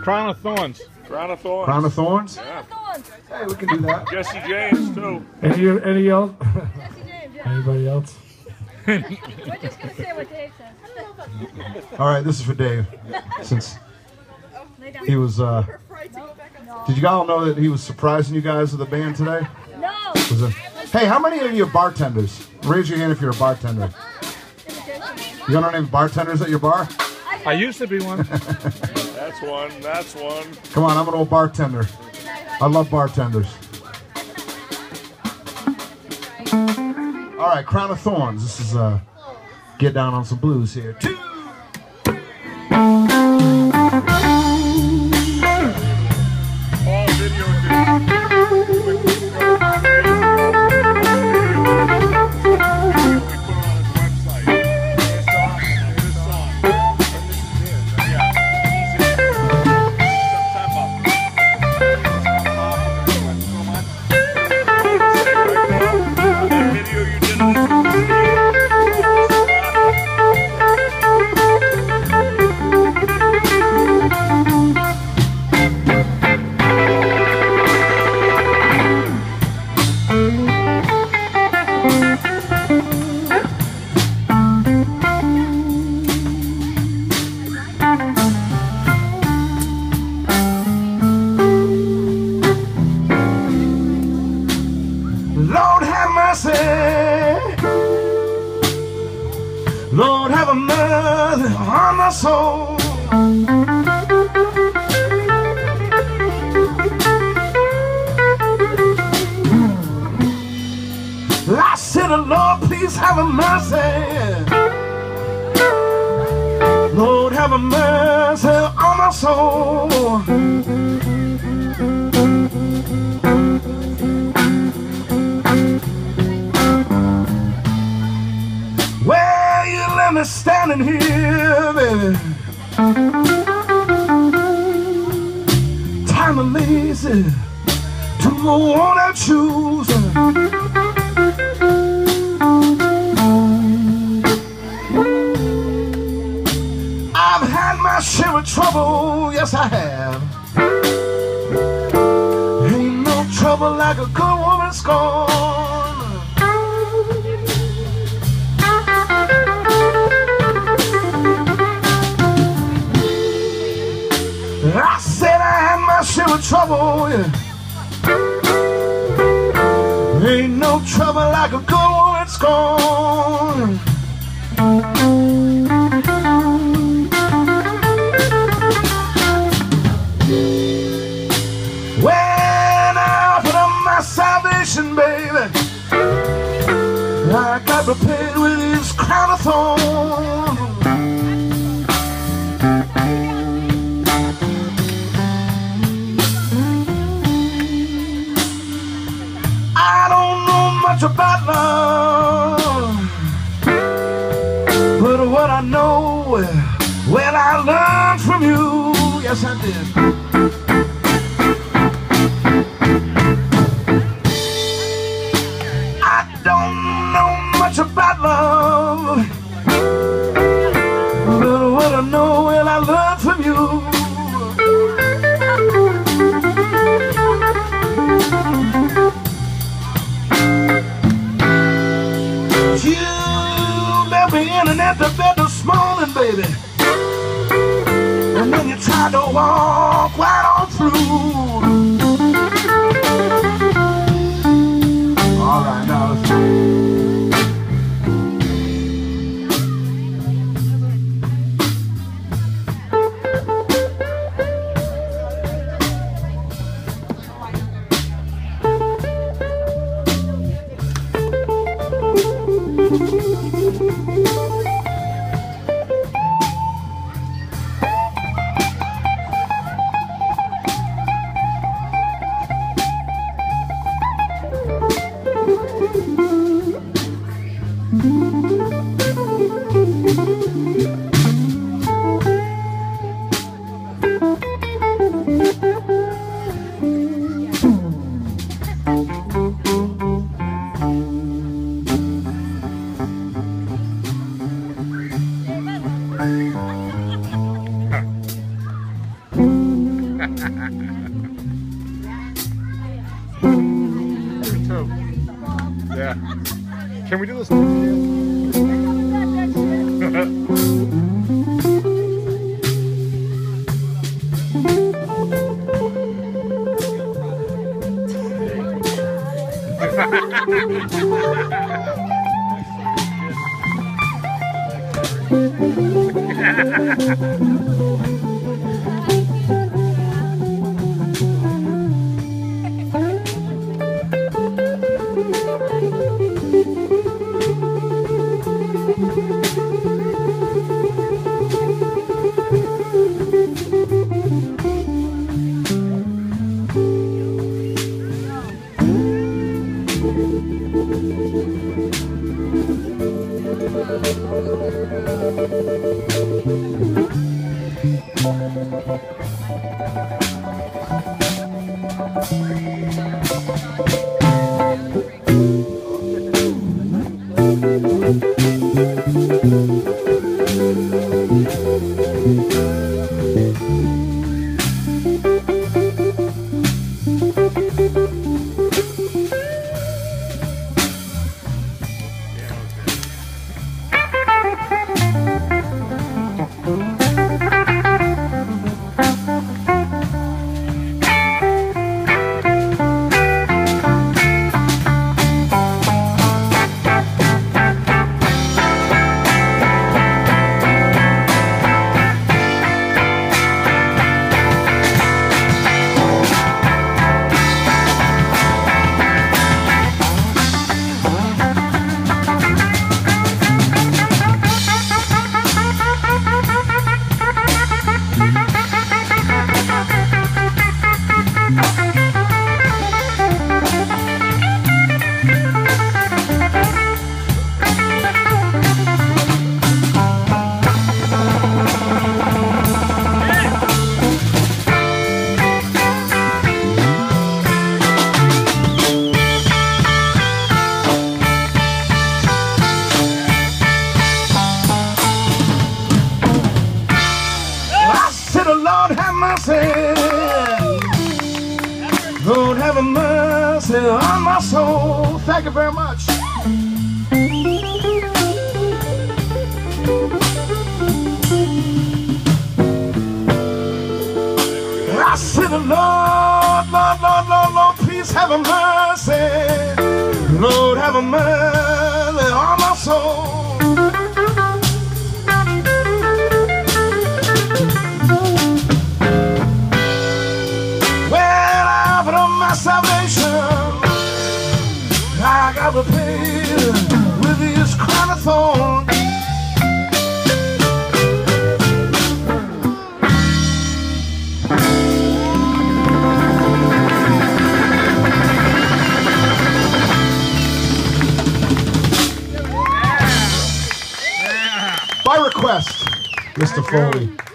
Crown of Thorns. Crown of Thorns. Crown of Thorns? Yeah. Hey, we can do that. Jesse James, too. Any else? Jesse James, yeah. Anybody else? We're just going to say what Dave says. All right, this is for Dave. Since Lay down. he was, No. did you all know that he was surprising you guys with the band today? No. Was it? Hey, how many of you are bartenders? Raise your hand if you're a bartender. You got any bartenders at your bar? I used to be one. That's one. That's one. Come on, I'm an old bartender. I love bartenders. All right, Crown of Thorns. This is get down on some blues here. Two. All video Lord have mercy. Lord have a mercy on my soul. I said, Lord, please have a mercy. Lord have a mercy on my soul. Well, you let me standing here, baby. Time of lazy to go on and choose. I've had my share of trouble, yes I have. Ain't no trouble like a good woman scorned. I said I had my share of trouble, yeah. Ain't no trouble like a good woman scorned. When I offered up my salvation, baby, I got prepared with his crown of thorns. I don't know much about love, but what I know, well, I learned from you. Yes, I did. I don't know much about love, but what I know, well, I learned from you. You left me in an empty bed this morning, baby, and then you tried to walk right on through. All right, now let's go. Toe. Yeah. Can we do this? Lord have mercy on my soul. Thank you very much. I said, Lord, Lord, Lord, Lord, Lord, please have a mercy. Lord have a mercy on my soul. Salvation, I got to pay with this crown of thorns. By request, Mr. Foley.